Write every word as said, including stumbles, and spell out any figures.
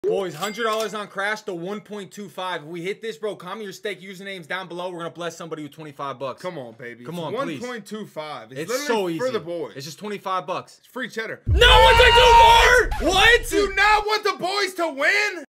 Boys, one hundred dollars on Crash to one point two five. If we hit this, bro, comment your stake usernames down below. We're going to bless somebody with twenty-five bucks. Come on, baby. Come on, please. one point two five. It's, it's so easy. for the boys. It's just twenty-five bucks. It's free cheddar. No one's going to do more! What? Do you not want the boys to win?